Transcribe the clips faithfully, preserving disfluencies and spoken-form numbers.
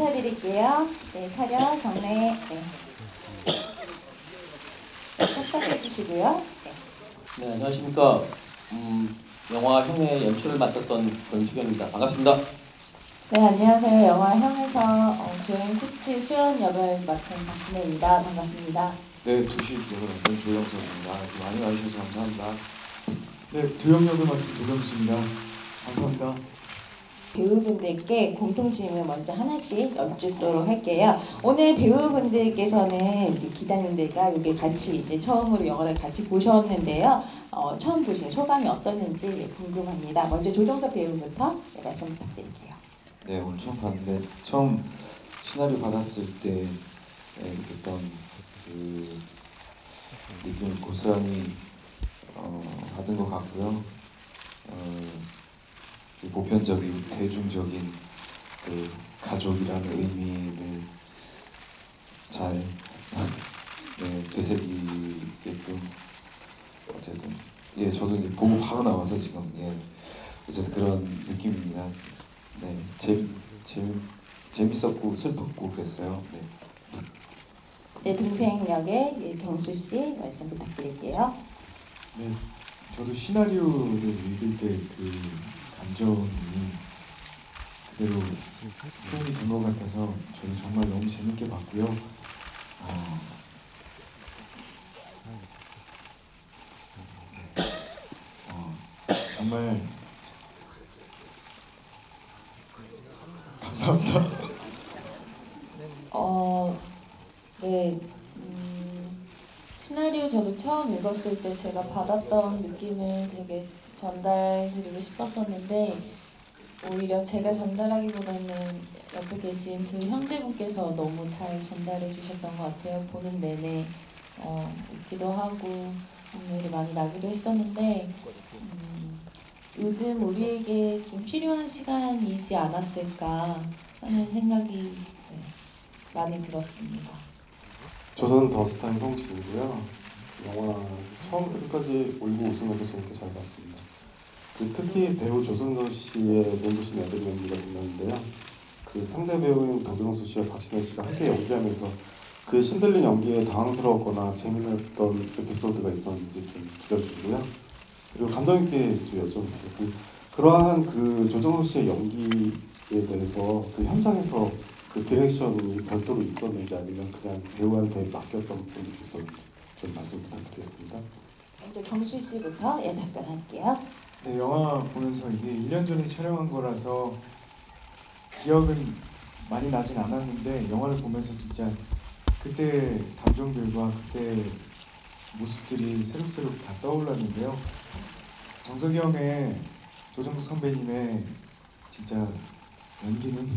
인사드릴게요. 네, 촬영 경례. 네. 착석해 주시고요. 네. 네, 안녕하십니까. 음, 영화 형의 연출을 맡았던 권수경입니다. 반갑습니다. 네, 안녕하세요. 영화 형에서 어, 주연 코치 수연 역을 맡은 박신혜입니다. 반갑습니다. 네, 두식 역을 맡은 조영석입니다. 많이 와주셔서 감사합니다. 네, 두영 역을 맡은 도경수입니다. 감사합니다. 배우분들께 공통 질문 먼저 하나씩 여쭙도록 할게요. 오늘 배우분들께서는 이제 기자님들과 여기 같이 이제 처음으로 영화를 같이 보셨는데요. 어, 처음 보신 소감이 어떠는지 궁금합니다. 먼저 조정석 배우부터 말씀 부탁드릴게요. 네, 오늘 처음 봤는데 처음 시나리오 받았을 때 느꼈던 그 느낌을 고스란히 어, 받은 것 같고요. 어, 그 보편적인 대중적인 그 가족이라는 의미를 잘 네, 되새기게끔 어쨌든 예 저도 이제 보고 바로 나와서 지금 예 어쨌든 그런 느낌입니다. 네, 재 재밌 재밌었고 슬펐고 그랬어요. 네. 네, 동생 역의 예, 경수 씨 말씀 부탁드릴게요. 네, 저도 시나리오를 읽을 때 그 감정이 그대로 표현이 된 것 같아서 저는 정말 너무 재밌게 봤고요. 어, 어, 정말 감사합니다. 어, 네. 음, 시나리오 저도 처음 읽었을 때 제가 받았던 느낌을 되게 전달드리고 싶었었는데 오히려 제가 전달하기보다는 옆에 계신 두 형제분께서 너무 잘 전달해 주셨던 것 같아요. 보는 내내 어, 웃기도 하고 눈물이 많이 나기도 했었는데 음, 요즘 우리에게 좀 필요한 시간이지 않았을까 하는 생각이 네, 많이 들었습니다. 저는 더스타의 성진이고요. 영화 처음부터 끝까지 울고 웃으면서 재밌게 잘 봤습니다. 그 특히 배우 조성도 씨의 눈부신 애들 연기가 빛나는데요. 그 상대 배우인 도경수 씨와 박신혜 씨가 함께 연기하면서 그 신들린 연기에 당황스러웠거나 재미났던 에피소드가 있었는지 좀 들려주시고요. 그리고 감독 있게 좀 여쭤볼게요. 그 그러한 그 조정석 씨의 연기에 대해서 그 현장에서 그 디렉션이 별도로 있었는지 아니면 그냥 배우한테 맡겼던 부분이 있었는지 좀 말씀 부탁드리겠습니다. 먼저 경수 씨부터 예, 답변할게요. 네, 영화 보면서 이게 일 년 전에 촬영한 거라서 기억은 많이 나진 않았는데 영화를 보면서 진짜 그때 감정들과 그때 모습들이 새록새록 다 떠올랐는데요. 정석이 형의 조정석 선배님의 진짜 연기는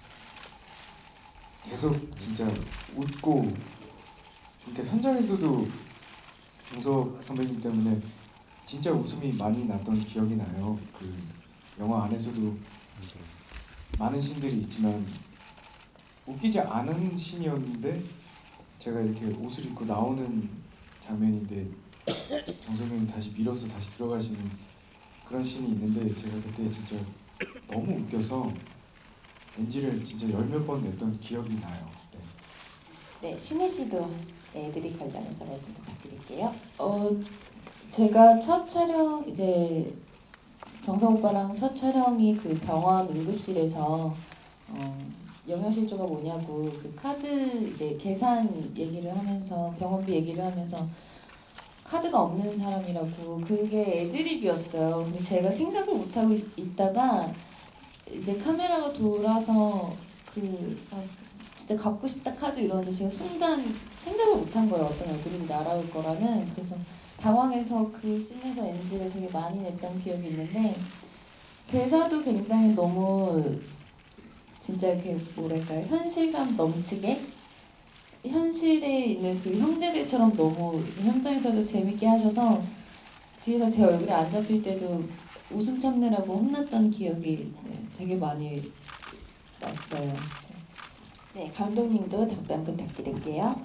계속 진짜 웃고 진짜 현장에서도 정석 선배님 때문에 진짜 웃음이 많이 났던 기억이 나요. 그 영화 안에서도 많은 씬들이 있지만 웃기지 않은 씬이었는데 제가 이렇게 옷을 입고 나오는 장면인데 정석이 형이 다시 밀어서 다시 들어가시는 그런 씬이 있는데 제가 그때 진짜 너무 웃겨서 엔지를 진짜 열 몇 번 냈던 기억이 나요. 네, 네, 신혜 씨도 애들이 관련해서 말씀 부탁드릴게요. 어, 제가 첫 촬영 이제 정석 오빠랑 첫 촬영이 그 병원 응급실에서 어, 영양실조가 뭐냐고 그 카드 이제 계산 얘기를 하면서 병원비 얘기를 하면서 카드가 없는 사람이라고 그게 애드립이었어요. 근데 제가 생각을 못 하고 있, 있다가 이제 카메라가 돌아서 그 아, 진짜 갖고 싶다 카드 이러는데 제가 순간 생각을 못 한 거예요. 어떤 애드립이 날아올 거라는. 그래서 당황해서 그 씬에서 엔지를 되게 많이 냈던 기억이 있는데 대사도 굉장히 너무 진짜 이렇게 뭐랄까요 현실감 넘치게 현실에 있는 그 형제들처럼 너무 현장에서도 재밌게 하셔서 뒤에서 제 얼굴이 안 잡힐 때도 웃음 참느라고 혼났던 기억이 네, 되게 많이 났어요. 네, 감독님도 답변 부탁드릴게요.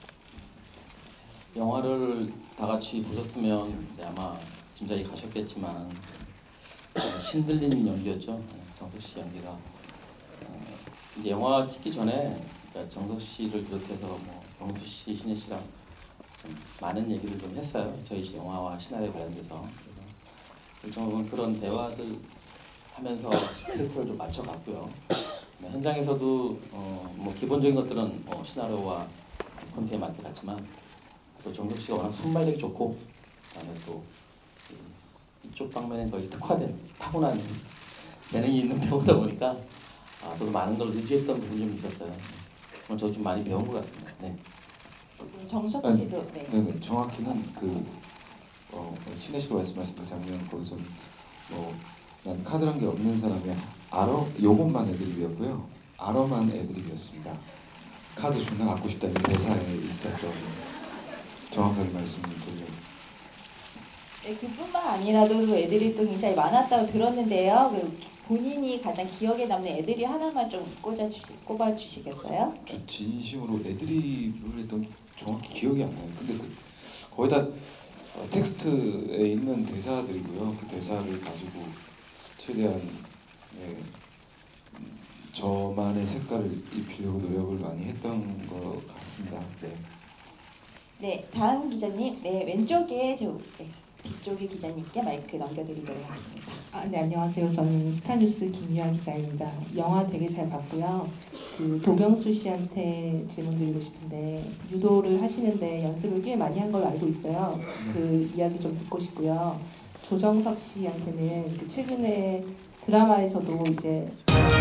영화를 다 같이 보셨으면 네, 아마 짐작이 가셨겠지만 신들린 연기였죠. 정석 씨 연기가 어, 이제 영화 찍기 전에 그러니까 정석 씨를 비롯해서 뭐 경수 씨, 신혜 씨랑 좀 많은 얘기를 좀 했어요. 저희 영화와 시나리오 관련돼서. 그래서 좀 그런 대화들 하면서 캐릭터를 좀 맞춰갔고요. 네, 현장에서도 어, 뭐 기본적인 것들은 뭐 시나리오와 콘텐츠에 맞게 갔지만 또 정석 씨가 워낙 순발력이 좋고 그다음에 또 이쪽 방면에 거의 특화된 타고난 재능이 있는 배우다 보니까 아, 저도 많은 걸 의지했던 부분이 좀 있었어요. 오늘 저 좀 많이 배운 것 같습니다. 네. 정석 아니, 씨도 네. 네네 정확히는 그 어, 신혜 씨가 말씀하신 그 장면 거기서 뭐난 카드란 게 없는 사람이야 알어 요것만 애드립이었고요 알어만 애드립이었습니다. 카드 존나 갖고 싶다 이 대사에 있었던 정확하게 말씀드리려고. 네, 그뿐만 아니라도 애들이 또 굉장히 많았다고 들었는데요. 그 본인이 가장 기억에 남는 애들이 하나만 좀 꽂아주시, 꼽아주시겠어요? 저 진심으로 애드립을 했던 게 정확히 기억이 안 나요. 근데 그 거의 다 어, 텍스트에 있는 대사들이고요. 그 대사를 가지고 최대한 예, 음, 저만의 색깔을 입히려고 노력을 많이 했던 것 같습니다. 네. 네, 다음 기자님, 네 왼쪽에 저 네, 뒤쪽의 기자님께 마이크 넘겨드리도록 하겠습니다. 아, 네 안녕하세요. 저는 스타뉴스 김유아 기자입니다. 영화 되게 잘 봤고요. 그 도경수 씨한테 질문 드리고 싶은데 유도를 하시는데 연습을 꽤 많이 한 걸로 알고 있어요. 그래서 그 이야기 좀 듣고 싶고요. 조정석 씨한테는 그 최근에 드라마에서도 이제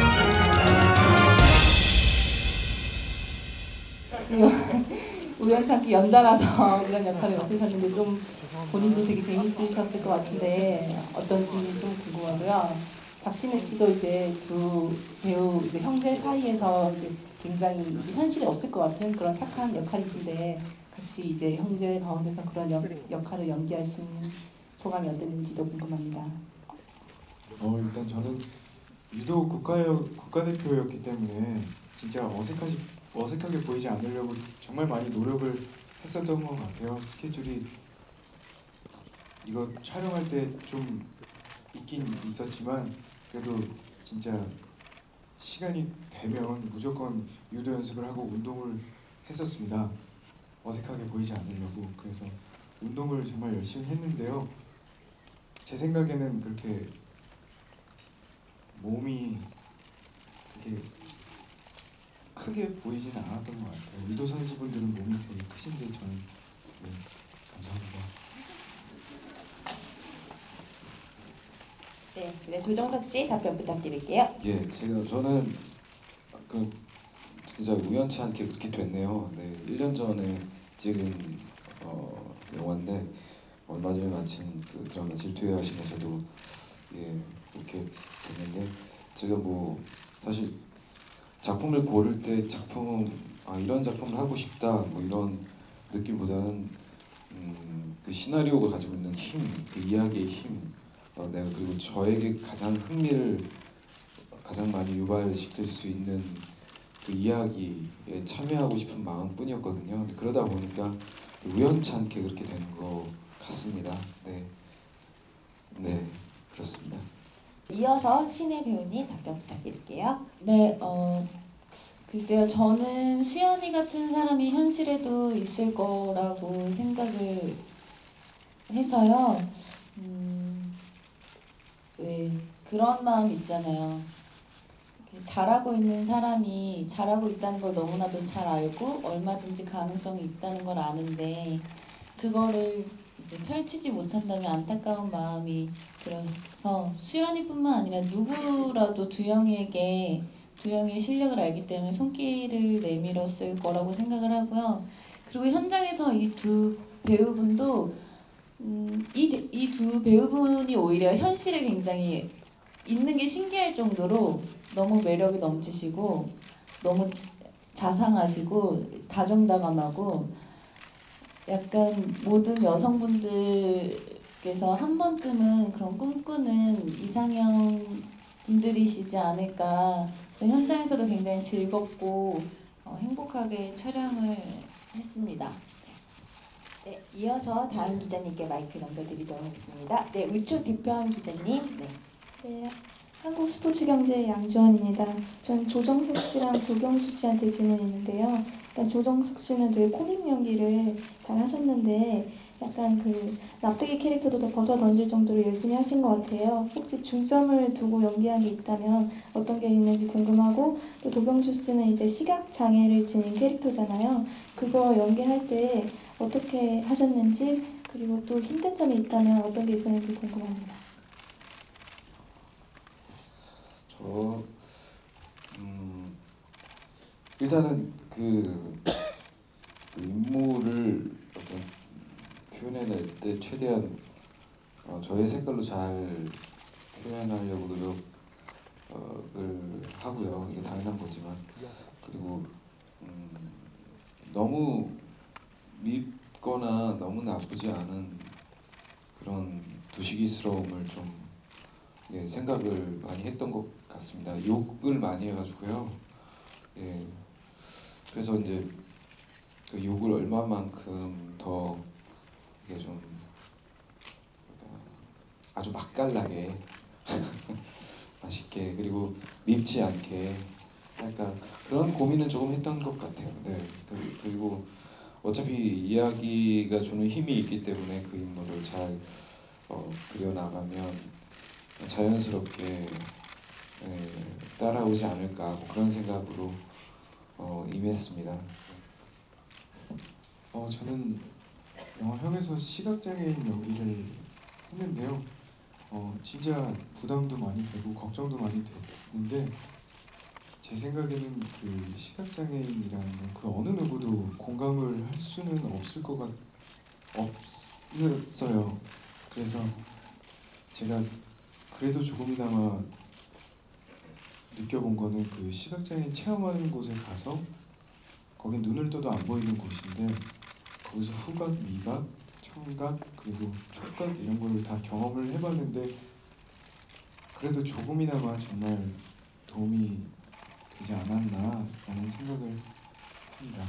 우연찮게 연달아서 그런 역할을 맡으셨는데 좀 본인도 되게 재밌으셨을 것 같은데 어떤지 좀 궁금하고요. 박신혜 씨도 이제 두 배우 이제 형제 사이에서 이제 굉장히 이제 현실에 없을 것 같은 그런 착한 역할이신데 같이 이제 형제 가운데서 그런 역, 역할을 연기하신 소감이 어땠는지도 궁금합니다. 어 일단 저는 유독 국가여, 국가대표였기 때문에 진짜 어색하지 어색하게 보이지 않으려고 정말 많이 노력을 했었던 것 같아요. 스케줄이 이거 촬영할 때 좀 있긴 있었지만 그래도 진짜 시간이 되면 무조건 유도 연습을 하고 운동을 했었습니다. 어색하게 보이지 않으려고. 그래서 운동을 정말 열심히 했는데요. 제 생각에는 그렇게 몸이 그렇게 크게 보이지는 않았던 것 같아요. 유도 선수분들은 몸이 되게 크신데 저는 네, 감사합니다. 네, 네 조정석 씨 답변 부탁드릴게요. 예, 제가 저는 그 진짜 우연치 않게 그렇게 됐네요. 네, 일 년 전에 찍은 어, 영화인데 얼마 전에 마친 그 드라마 질투의 여신에서도 예 그렇게 됐는데 제가 뭐 사실 작품을 고를 때 작품 아 이런 작품을 하고 싶다 뭐 이런 느낌보다는 음, 그 시나리오가 가지고 있는 힘, 그 이야기의 힘, 어, 내가 그리고 저에게 가장 흥미를 가장 많이 유발시킬 수 있는 그 이야기에 참여하고 싶은 마음뿐이었거든요. 근데 그러다 보니까 우연찮게 그렇게 된 것 같습니다. 네, 네 그렇습니다. 이어서 신혜 배우님 답변 부탁드릴게요. 네, 어 글쎄요. 저는 수연이 같은 사람이 현실에도 있을 거라고 생각을 해서요. 음, 왜 그런 마음 있잖아요. 이렇게 잘하고 있는 사람이 잘하고 있다는 걸 너무나도 잘 알고 얼마든지 가능성이 있다는 걸 아는데 그거를 이제 펼치지 못한다면 안타까운 마음이 들어서 수연이뿐만 아니라 누구라도 두영이에게 두영이의 실력을 알기 때문에 손길을 내밀었을 거라고 생각을 하고요. 그리고 현장에서 이 두 배우분도 음, 이 두 배우분이 오히려 현실에 굉장히 있는 게 신기할 정도로 너무 매력이 넘치시고 너무 자상하시고 다정다감하고 약간 모든 여성분들께서 한 번쯤은 그런 꿈꾸는 이상형 분들이시지 않을까. 현장에서도 굉장히 즐겁고 어, 행복하게 촬영을 했습니다. 네, 이어서 다음 기자님께 마이크 넘겨드리도록 하겠습니다. 네, 우측 뒤편 기자님. 네. 네, 한국 스포츠경제 양지원입니다. 전 조정석 씨랑 도경수 씨한테 질문이 있는데요. 일단 조정석 씨는 되게 코믹 연기를 잘 하셨는데 약간 그 납득이 캐릭터도 더 벗어 던질 정도로 열심히 하신 것 같아요. 혹시 중점을 두고 연기한 게 있다면 어떤 게 있는지 궁금하고, 또 도경수 씨는 이제 시각 장애를 지닌 캐릭터잖아요. 그거 연기할 때 어떻게 하셨는지, 그리고 또 힘든 점이 있다면 어떤 게 있었는지 궁금합니다. 저 음, 일단은 그, 그 인물을 어떤 표현해낼 때 최대한 어, 저의 색깔로 잘 표현하려고 노력을 하고요. 이게 당연한 거지만, 그리고 음, 너무 밉거나 너무 나쁘지 않은 그런 두시기스러움을 좀 예, 생각을 많이 했던 것 같습니다. 욕을 많이 해가지고요. 예, 그래서 이제 그 욕을 얼마만큼 더 이게 좀 아주 맛깔나게 맛있게, 그리고 밉지 않게 약간 그런 고민은 조금 했던 것 같아요. 네. 그리고 어차피 이야기가 주는 힘이 있기 때문에 그 인물을 잘 어, 그려나가면 자연스럽게 예, 따라오지 않을까, 뭐 그런 생각으로 어, 임했습니다. 어 저는 영화 형에서 시각장애인 연기를 했는데요. 어 진짜 부담도 많이 되고 걱정도 많이 됐는데, 제 생각에는 그 시각장애인이라는 건 그 어느 누구도 공감을 할 수는 없을 것 같 없었어요. 그래서 제가 그래도 조금이나마 느껴본 거는 그 시각장애인 체험하는 곳에 가서, 거긴 눈을 떠도 안 보이는 곳인데 거기서 후각, 미각, 청각, 그리고 촉각 이런 거를 다 경험을 해봤는데 그래도 조금이나마 정말 도움이 되지 않았나라는 생각을 합니다.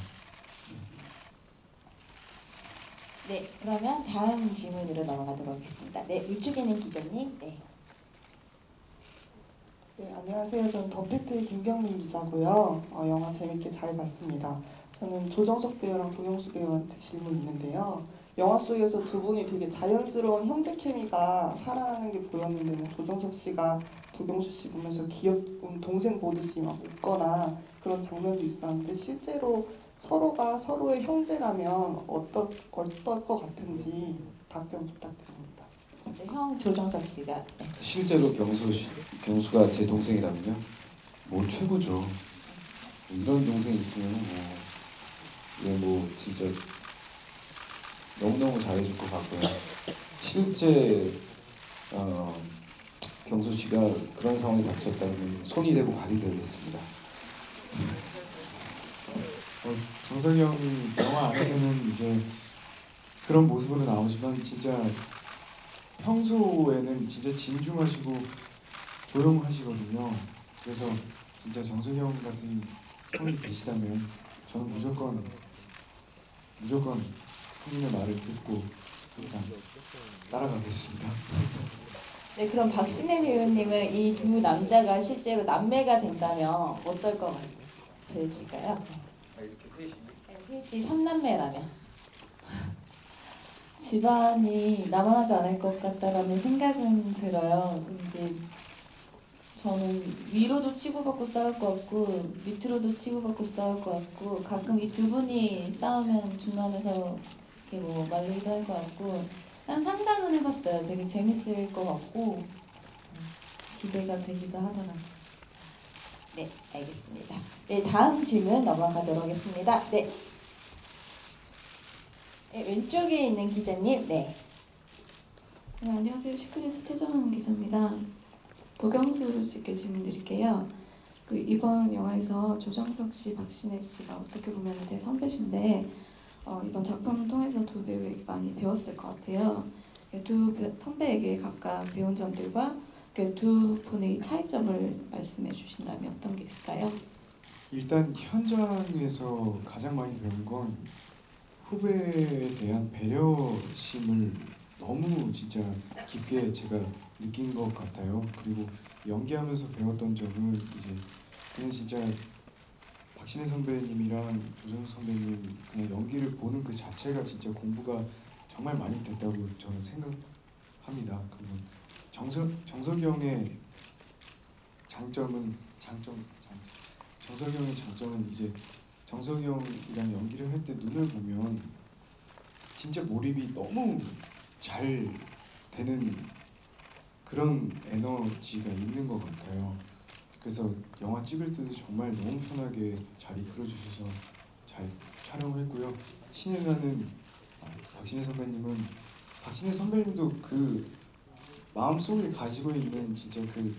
네, 그러면 다음 질문으로 넘어가도록 하겠습니다. 네, 우측에 있는 기자님. 네. 네, 안녕하세요. 전 더팩트의 김경민 기자고요. 어, 영화 재밌게 잘 봤습니다. 저는 조정석 배우랑 도경수 배우한테 질문 있는데요. 영화 속에서 두 분이 되게 자연스러운 형제 케미가 살아나는 게 보였는데, 뭐 조정석 씨가 도경수 씨 보면서 귀여운 동생 보듯이 막 웃거나 그런 장면도 있었는데, 실제로 서로가 서로의 형제라면 어떠, 어떨 것 같은지 답변 부탁드립니다. 이제 형 조정석 씨가. 네. 실제로 경수 씨, 경수가 제 동생이라면요, 뭐 최고죠. 이런 동생 있으면 뭐, 예, 뭐 진짜 너무너무 잘해줄 것 같고요. 실제 어, 경수 씨가 그런 상황에 닥쳤다면 손이 되고 발이 되겠습니다. 어, 정석이 형이 영화 안에서는 이제 그런 모습으로 나오지만 진짜 평소에는 진짜 진중하시고 조용하시거든요. 그래서 진짜 정석이 형 같은 형이 계시다면 저는 무조건 무조건 형님의 말을 듣고 항상 따라가겠습니다. 네, 그럼 박신혜 배우님은 이 두 남자가 실제로 남매가 된다면 어떨 것 같으실까요? 네, 셋이 삼남매라면. 집안이 남아나지 않을 것 같다라는 생각은 들어요. 이제 저는 위로도 치고받고 싸울 것 같고 밑으로도 치고받고 싸울 것 같고, 가끔 이 두 분이 싸우면 중간에서 이렇게 뭐 말리기도 할 것 같고, 난 상상은 해봤어요. 되게 재밌을 것 같고 기대가 되기도 하더라고요. 네, 알겠습니다. 네, 다음 질문 넘어가도록 하겠습니다. 네. 네, 왼쪽에 있는 기자님. 네. 네, 안녕하세요. 시크릿 최정은 기자입니다. 도경수 씨께 질문 드릴게요. 그 이번 영화에서 조정석 씨, 박신혜 씨가 어떻게 보면 대선배신데 어, 이번 작품을 통해서 두 배우에게 많이 배웠을 것 같아요. 두 배, 선배에게 각각 배운 점들과 그 두 분의 차이점을 말씀해 주신다면 어떤 게 있을까요? 일단 현장에서 가장 많이 배운 건 후배에 대한 배려심을 너무 진짜 깊게 제가 느낀 것 같아요. 그리고 연기하면서 배웠던 점은 이제 그냥 진짜 박신혜 선배님이랑 조정석 선배님 그냥 연기를 보는 그 자체가 진짜 공부가 정말 많이 됐다고 저는 생각합니다. 그리고 정석 정석이 형의 장점은 장점 장점 정석이 형의 장점은 이제 정석이 형이랑 연기를 할 때 눈을 보면 진짜 몰입이 너무 잘 되는 그런 에너지가 있는 것 같아요. 그래서 영화 찍을 때도 정말 너무 편하게 잘 이끌어 주셔서 잘 촬영을 했고요. 신의 나는 박신혜 선배님은 박신혜 선배님도 그 마음속에 가지고 있는 진짜 그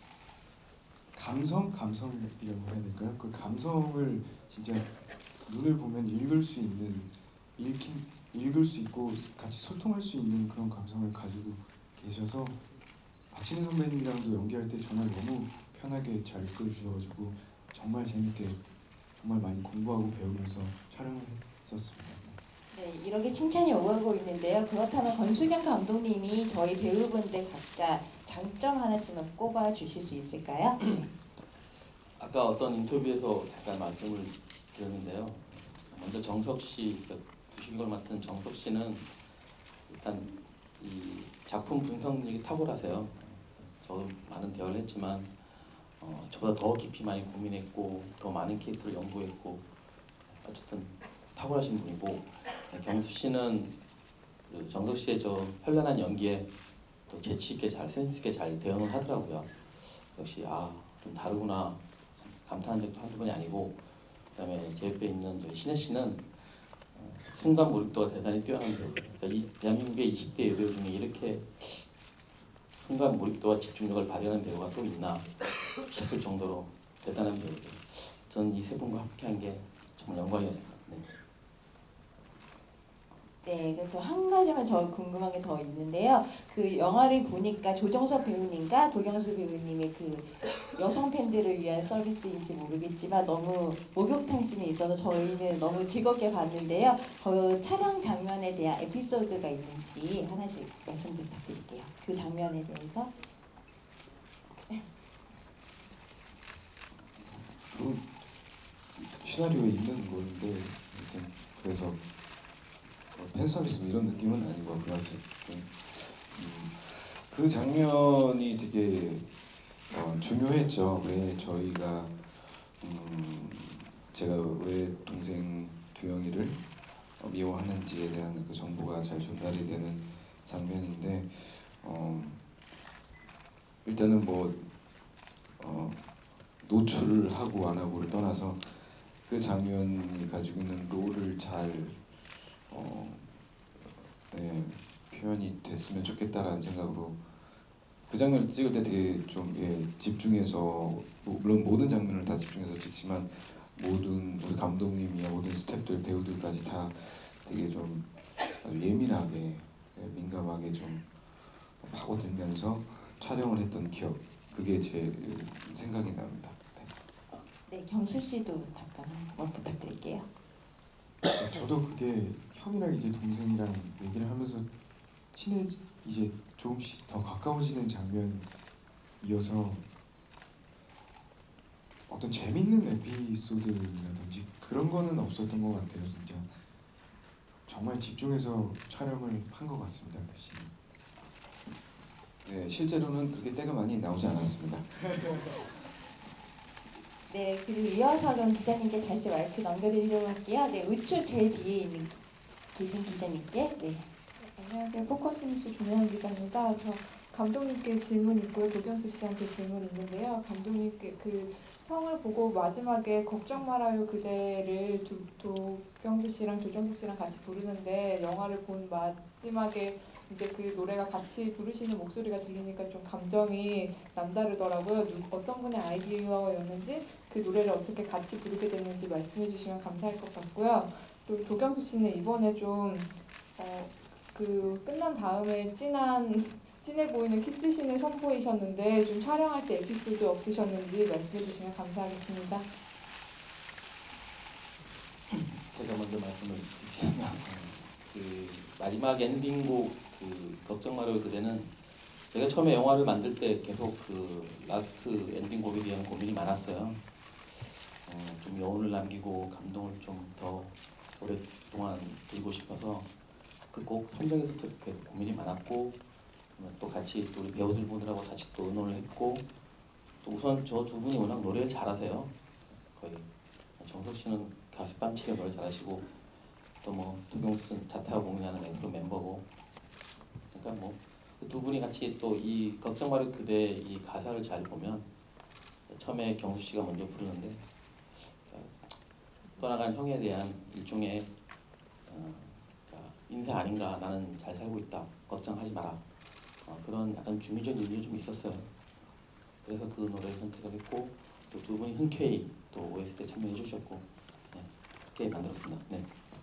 감성? 감성이라고 해야 될까요? 그 감성을 진짜 눈을 보면 읽을 수 있는 읽힌, 읽을 수 있고 같이 소통할 수 있는 그런 감성을 가지고 계셔서 박신혜 선배님이랑도 연기할 때 정말 너무 편하게 잘 이끌어 주셔가지고 정말 재밌게 정말 많이 공부하고 배우면서 촬영을 했었습니다. 네, 이렇게 칭찬이 오가고 있는데요. 그렇다면 권수경 감독님이 저희 배우분들 각자 장점 하나씩만 꼽아 주실 수 있을까요? 아까 어떤 인터뷰에서 잠깐 말씀을 드렸는데요. 먼저 정석 씨, 그러니까 두식을 맡은 정석 씨는 일단 이 작품 분석 능력이 탁월하세요. 저도 많은 대화를 했지만 어, 저보다 더 깊이 많이 고민했고 더 많은 캐릭터를 연구했고 어쨌든 탁월하신 분이고, 경수 씨는 그 정석 씨의 저 현란한 연기에 또 재치 있게 잘 센스 있게 잘 대응을 하더라고요. 역시 아 좀 다르구나 감탄한 적도 한두 번이 아니고, 그다음에 제 옆에 있는 저 신혜 씨는 어, 순간 몰입도가 대단히 뛰어난 배우. 그러니까 이 대한민국의 이십 대 여배우 중에 이렇게 순간 몰입도와 집중력을 발휘하는 배우가 또 있나 싶을 정도로 대단한 배우들. 저는 이 세 분과 함께한 게 정말 영광이었습니다. 네. 네, 그래서 한 가지만 저 궁금한 게 더 있는데요. 그 영화를 보니까 조정석 배우님과 도경수 배우님의 그 여성 팬들을 위한 서비스인지 모르겠지만 너무 목욕탕 씬이 있어서 저희는 너무 즐겁게 봤는데요. 그 촬영 장면에 대한 에피소드가 있는지 하나씩 말씀 부탁드릴게요. 그 장면에 대해서. 그 시나리오에 있는 건데 아무튼 그래서 팬 서비스 이런 느낌은 아니고 그냥 음, 그 장면이 되게 어, 중요했죠. 왜 저희가 음, 제가 왜 동생 두영이를 어, 미워하는지에 대한 그 정보가 잘 전달이 되는 장면인데 어, 일단은 뭐 어, 노출을 하고 안 하고를 떠나서 그 장면이 가지고 있는 롤을 잘 어, 네, 표현이 됐으면 좋겠다라는 생각으로 그 장면을 찍을 때 되게 좀 예, 집중해서 뭐, 물론 모든 장면을 다 집중해서 찍지만 모든 우리 감독님이야 모든 스태프들 배우들까지 다 되게 좀 아주 예민하게 예, 민감하게 좀 파고들면서 촬영을 했던 기억 그게 제 생각이 납니다. 네, 경수 씨도 답변 한번 부탁드릴게요. 저도 그게 형이랑 이제 동생이랑 얘기를 하면서 친해 이제 조금씩 더 가까워지는 장면이어서 어떤 재밌는 에피소드라든지 그런 거는 없었던 것 같아요. 진짜 정말 집중해서 촬영을 한 것 같습니다. 다시. 네, 실제로는 그렇게 때가 많이 나오지 않았습니다. 네, 그리고 이어서 그럼 기자님께 다시 마이크 넘겨드리도록 할게요. 네, 우측 제일 뒤에 있는 계신 기자님께. 네. 안녕하세요. 포커스뉴스 조명현 기자입니다. 저 감독님께 질문 있고요. 도경수 씨한테 질문 있는데요. 감독님께 그 평을 보고 마지막에 걱정 말아요 그대를 두, 도경수 씨랑 조정석 씨랑 같이 부르는데 영화를 본 마지막에 이제 그 노래가 같이 부르시는 목소리가 들리니까 좀 감정이 남다르더라고요. 누, 어떤 분의 아이디어였는지 그 노래를 어떻게 같이 부르게 됐는지 말씀해 주시면 감사할 것 같고요. 또 도경수 씨는 이번에 좀 어, 그 끝난 다음에 진한 진해 보이는 키스신을 선보이셨는데 좀 촬영할 때 에피소드 없으셨는지 말씀해 주시면 감사하겠습니다. 제가 먼저 말씀을 드리겠습니다. 그 마지막 엔딩곡 그 걱정 마려의 그대는 제가 처음에 영화를 만들 때 계속 그 라스트 엔딩 곡에 대한 고민이 많았어요. 어, 좀 여운을 남기고 감동을 좀 더 오랫동안 드리고 싶어서 그 곡 선정에서도 계속 고민이 많았고, 또 같이 또 우리 배우들 분들하고 같이 또 의논을 했고, 또 우선 저 두 분이 워낙 노래를 잘하세요. 거의 정석 씨는 가수 뺨치게 노래 잘하시고, 또 뭐 도경수는 자타와 공연하는 엑소 멤버고, 그러니까 뭐 그 두 분이 같이 또 이 걱정 마려 그대 이 가사를 잘 보면 처음에 경수 씨가 먼저 부르는데 떠나간 형에 대한 일종의 어, 그러니까 인사 아닌가, 나는 잘 살고 있다, 걱정하지 마라, 어, 그런 약간 주미적 의미가 좀 있었어요. 그래서 그 노래를 선택을 했고, 또 두 분이 흔쾌히 또 오에스티에 참여해 주셨고, 네, 그렇게 만들었습니다. 네.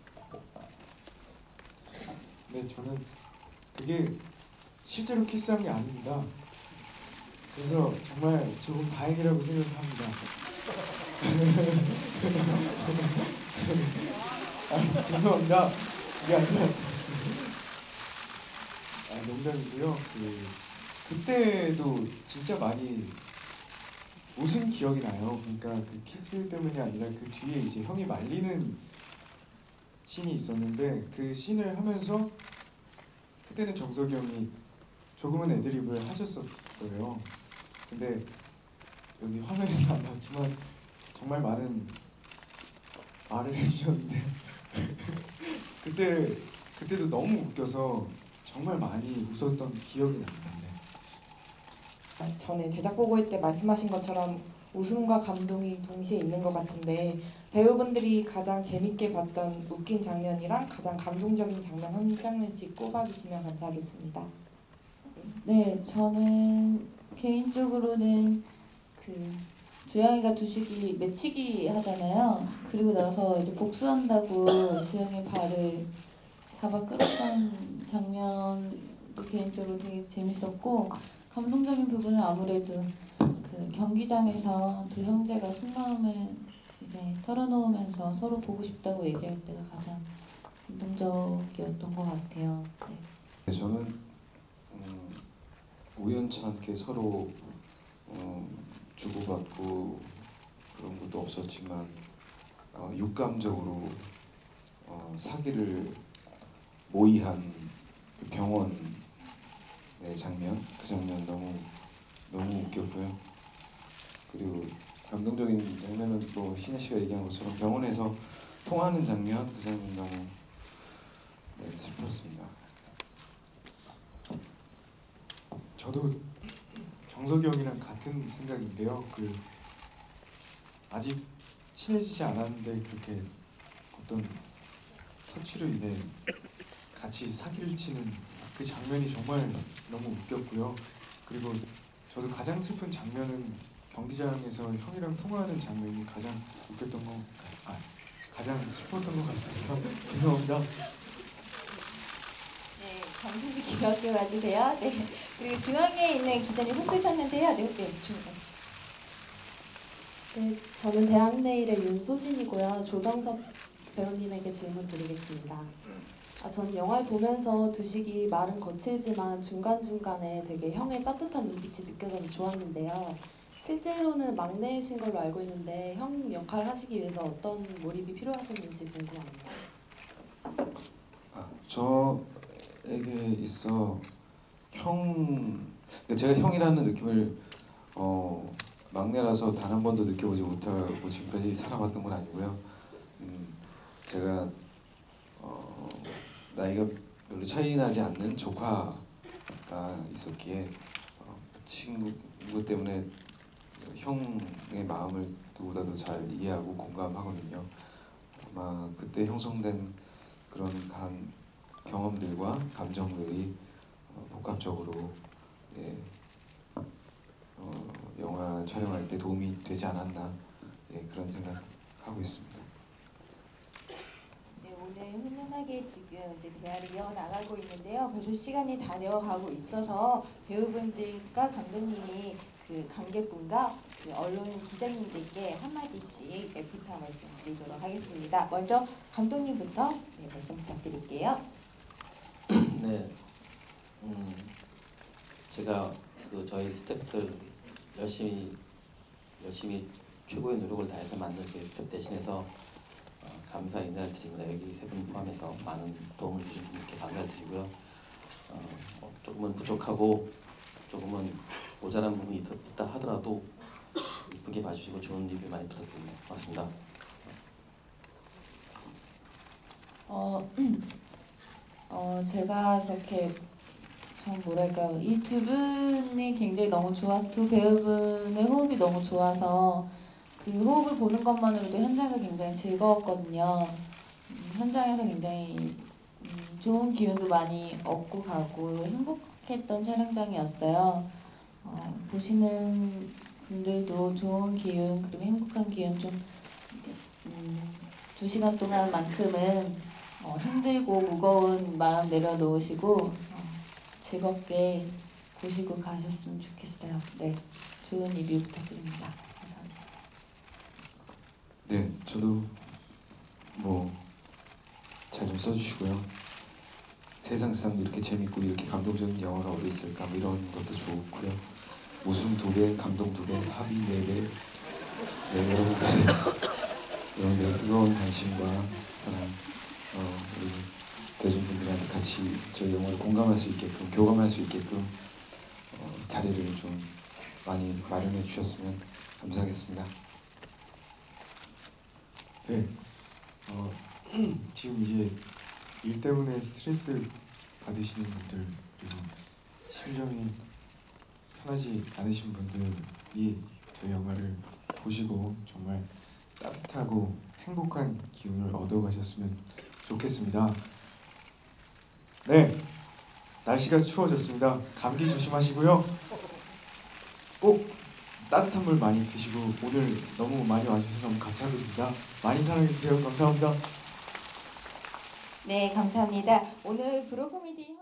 네, 저는 그게 실제로 키스한 게 아닙니다. 그래서 정말 조금 다행이라고 생각합니다. 아, 죄송합니다. 이게 아니라 아, 농담이고요. 그 그때도 진짜 많이 웃은 기억이 나요. 그러니까 그 키스 때문이 아니라 그 뒤에 이제 형이 말리는 씬이 있었는데, 그 씬을 하면서 그때는 정석이 형이 조금은 애드립을 하셨었어요. 근데 여기 화면에는 안 나왔지만 정말 많은 말을 해주셨는데 그때 그때도 너무 웃겨서 정말 많이 웃었던 기억이 납니다. 네. 전에 제작 보고회 때 말씀하신 것처럼 웃음과 감동이 동시에 있는 것 같은데, 배우분들이 가장 재밌게 봤던 웃긴 장면이랑 가장 감동적인 장면 한 장면씩 꼽아주시면 감사하겠습니다. 네, 저는 개인적으로는 그 주영이가 두식이 맺히기 하잖아요. 그리고 나서 이제 복수한다고 주영이 발을 잡아 끌었던 장면도 개인적으로 되게 재밌었고, 감동적인 부분은 아무래도 그 경기장에서 두 형제가 속마음을 이제 털어놓으면서 서로 보고 싶다고 얘기할 때가 가장 감동적이었던 것 같아요. 네. 저는 음, 우연치 않게 서로 음, 주고받고 그런 것도 없었지만 어, 육감적으로 어, 사기를 모의한 그 병원의 장면, 그 장면 너무 너무 웃겼고요. 그리고 감동적인 장면은 또 신혜 씨가 얘기한 것처럼 병원에서 통하는 장면, 그 장면 너무 네, 슬펐습니다. 저도 정석이 형이랑 같은 생각인데요. 그 아직 친해지지 않았는데 그렇게 어떤 터치로 인해 같이 사기를 치는 그 장면이 정말 너무 웃겼고요. 그리고 저도 가장 슬픈 장면은 경기장에서 형이랑 통화하는 장면이 가장 웃겼던 것 같, 아, 가장 슬펐던 것 같습니다. 죄송합니다. 네, 경수 씨 귀엽게 봐주세요. 네, 그리고 중앙에 있는 기자님 손 드셨는데요. 네, 네, 중앙. 네, 저는 대학내일의 윤소진이고요. 조정석 배우님에게 질문 드리겠습니다. 아, 전 영화를 보면서 두식이 말은 거칠지만 중간중간에 되게 형의 따뜻한 눈빛이 느껴져서 좋았는데요. 실제로는 막내이신 걸로 알고 있는데 형 역할 하시기 위해서 어떤 몰입이 필요하셨는지 궁금합니다. 아, 저에게 있어 형, 그러니까 제가 형이라는 느낌을 어, 막내라서 단 한 번도 느껴보지 못하고 지금까지 살아왔던 건 아니고요. 음, 제가 어, 나이가 별로 차이 나지 않는 조카가 있었기에 어, 그 친구 때문에 형의 마음을 누구보다도 잘 이해하고 공감하거든요. 아마 그때 형성된 그런 간 경험들과 감정들이 어, 복합적으로 예, 어, 영화 촬영할 때 도움이 되지 않았나, 예, 그런 생각하고 있습니다. 네, 오늘 훈훈하게 지금 이제 대화를 이어나가고 있는데요. 벌써 시간이 다 되어가고 있어서 배우분들과 감독님이 그 관객분과 그 언론 기자님들께 한마디씩 애프터 말씀 드리도록 하겠습니다. 먼저 감독님부터 네, 말씀 부탁드릴게요. 네, 음, 제가 그 저희 스태프들 열심히 열심히 최고의 노력을 다해서 만든 그 스태프 대신해서 어, 감사 인사를 드립니다. 여기 세 분 포함해서 많은 도움을 주신 분들께 감사를 드리고요. 어, 어, 조금은 부족하고 조금은 모자란 부분이 있, 있다 하더라도 이쁘게 봐주시고 좋은 리뷰 많이 부탁드립니다. 고맙습니다. 어, 어 제가 이렇게 참 뭐랄까 이 두 분이 굉장히 너무 좋아 두 배우분의 호흡이 너무 좋아서 그 호흡을 보는 것만으로도 현장에서 굉장히 즐거웠거든요. 음, 현장에서 굉장히 음, 좋은 기운도 많이 얻고 가고 행복했던 촬영장이었어요. 어, 보시는 분들도 좋은 기운 그리고 행복한 기운 좀 음, 두 시간 동안만큼은 어, 힘들고 무거운 마음 내려놓으시고 어, 즐겁게 보시고 가셨으면 좋겠어요. 네, 좋은 리뷰 부탁드립니다. 감사합니다. 네, 저도 뭐 잘 좀 써주시고요. 세상 세상도 이렇게 재밌고 이렇게 감동적인 영화가 어디 있을까 뭐 이런 것도 좋고요. 웃음 두 배, 감동 두 배, 합의 네 배. 네, 여러분들 여러분들의 뜨거운 관심과 사랑, 어, 우리 대중분들한테 같이 저희 영화를 공감할 수 있게끔, 교감할 수 있게끔 어, 자리를 좀 많이 마련해 주셨으면 감사하겠습니다. 네, 어, 지금 이제 일 때문에 스트레스 받으시는 분들 그리고 심정이 편하지 않으신 분들이 저희 영화를 보시고 정말 따뜻하고 행복한 기운을 얻어가셨으면 좋겠습니다. 네, 날씨가 추워졌습니다. 감기 조심하시고요. 꼭 따뜻한 물 많이 드시고 오늘 너무 많이 와주셔서 너무 감사드립니다. 많이 사랑해주세요. 감사합니다. 네, 감사합니다. 오늘 브로코미디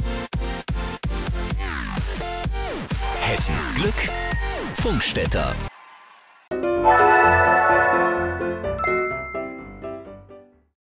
Hessens Glück, Funkstätter.